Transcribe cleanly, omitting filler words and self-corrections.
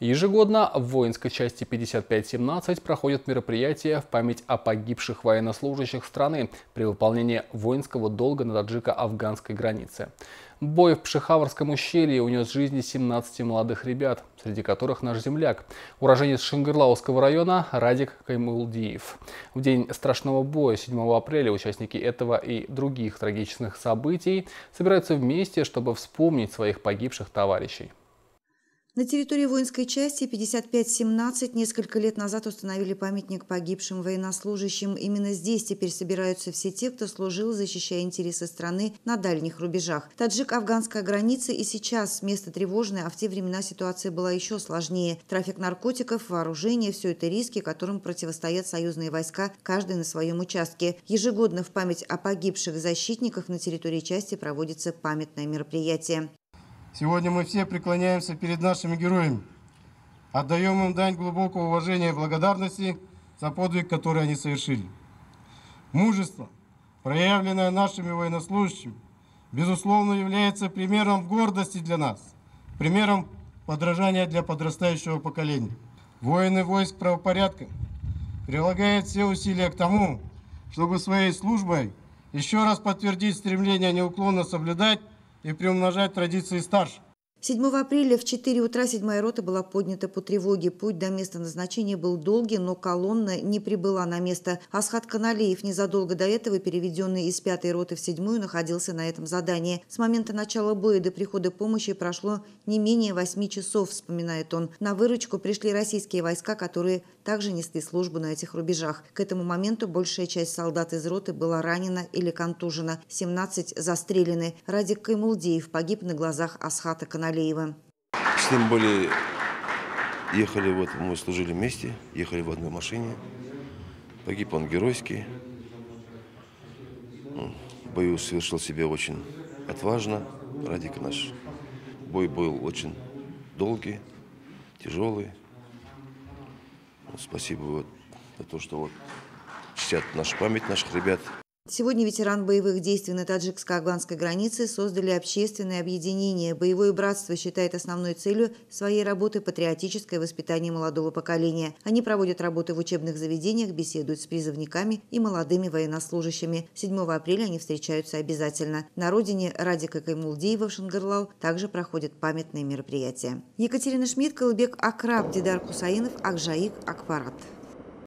Ежегодно в воинской части 55-17 проходят мероприятия в память о погибших военнослужащих страны при выполнении воинского долга на таджико-афганской границе. Бой в Пшехаварском ущелье унес жизни 17 молодых ребят, среди которых наш земляк, уроженец Шангырлауского района Радик Каймулдиев. В день страшного боя 7 апреля участники этого и других трагичных событий собираются вместе, чтобы вспомнить своих погибших товарищей. На территории воинской части 55-17 несколько лет назад установили памятник погибшим военнослужащим. Именно здесь теперь собираются все те, кто служил, защищая интересы страны на дальних рубежах. Таджик-афганская граница и сейчас место тревожное, а в те времена ситуация была еще сложнее. Трафик наркотиков, вооружение – все это риски, которым противостоят союзные войска, каждый на своем участке. Ежегодно в память о погибших защитниках на территории части проводится памятное мероприятие. Сегодня мы все преклоняемся перед нашими героями, отдаем им дань глубокого уважения и благодарности за подвиг, который они совершили. Мужество, проявленное нашими военнослужащими, безусловно, является примером гордости для нас, примером подражания для подрастающего поколения. Воины войск правопорядка прилагают все усилия к тому, чтобы своей службой еще раз подтвердить стремление неуклонно соблюдать и приумножать традиции старших. 7 апреля в 4 утра 7-я рота была поднята по тревоге. Путь до места назначения был долгий, но колонна не прибыла на место. Асхат Каналеев, незадолго до этого переведенный из 5-й роты в 7-ю, находился на этом задании. С момента начала боя до прихода помощи прошло не менее 8 часов, вспоминает он. На выручку пришли российские войска, которые также несли службу на этих рубежах. К этому моменту большая часть солдат из роты была ранена или контужена. 17 застрелены. Радик Каймулдиев погиб на глазах Асхата Каналеева. С ним были, мы служили вместе, ехали в одной машине. Погиб он геройски. В бою совершил себя очень отважно. Радик наш. Бой был очень долгий, тяжелый. Спасибо за то, что чтят нашу память наших ребят. Сегодня ветеран боевых действий на таджикско-афганской границе создали общественное объединение. Боевое братство считает основной целью своей работы патриотическое воспитание молодого поколения. Они проводят работы в учебных заведениях, беседуют с призывниками и молодыми военнослужащими. 7 апреля они встречаются обязательно. На родине Радика Каймулдиева в Шангырлау также проходят памятные мероприятия. Екатерина Шмидт, Колыбек Акраб, Дидар Кусаинов, Акжаик, Акпарат.